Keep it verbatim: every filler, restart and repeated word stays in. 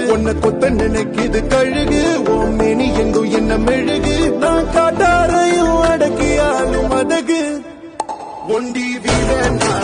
உன்னை கொத்த நினைக்குது கழுகு ஓமேனி எங்கும் என்ன மெழுகு நான் காட்டாரையும் அடக்கியாலும் அதகு ஒண்டி வீரன்